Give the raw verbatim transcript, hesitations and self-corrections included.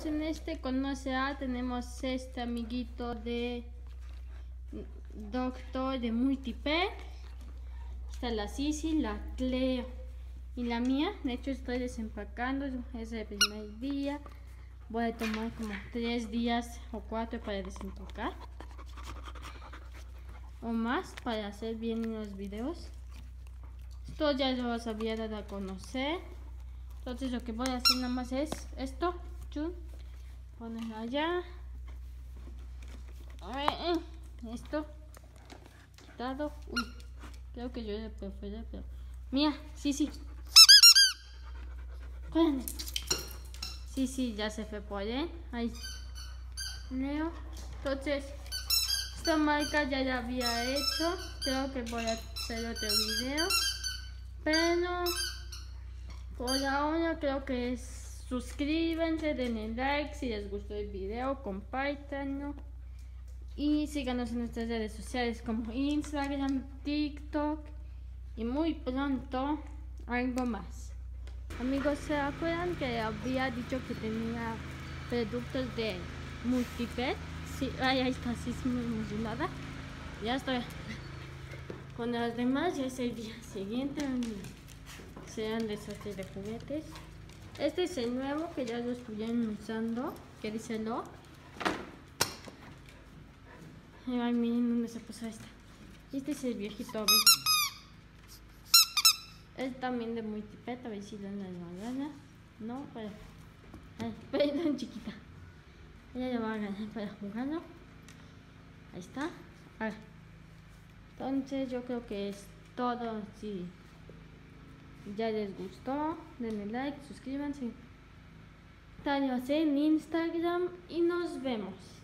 Entonces en este conoce a tenemos este amiguito de doctor de Multipet. Está la Sisi, la Cleo y la mía. De hecho estoy desempacando, es el primer día. Voy a tomar como tres días o cuatro para desempacar o más para hacer bien los videos. Esto ya lo sabía dar a conocer. Entonces lo que voy a hacer nada más es esto, chun, ponerlo allá, esto quitado. Uy, creo que yo le prefiero, pero mía, sí, sí, sí, sí, ya se fue por ahí, ahí, Leo. Entonces esta marca ya la había hecho, creo que voy a hacer otro video, pero por ahora creo que es suscríbanse, denle like si les gustó el video, compártanlo y síganos en nuestras redes sociales como Instagram, TikTok y muy pronto algo más. Amigos, ¿se acuerdan que había dicho que tenía productos de Multipet? Sí, ay, ahí está, sí, sí, muy emocionada. Ya estoy con las demás, ya es el día siguiente. Sean desastres de juguetes. Este es el nuevo que ya lo estuvieron usando, que dice lo. Ay, miren dónde se puso esta. Este es el viejito, a ver. Es también de Multipet, a ver si dan la gana. No, para. Ay, perdón, chiquita. Ella le va a ganar para jugarlo. Ahí está. A ver. Entonces yo creo que es todo. Si ya les gustó, denle like, suscríbanse, síganos en Instagram y nos vemos.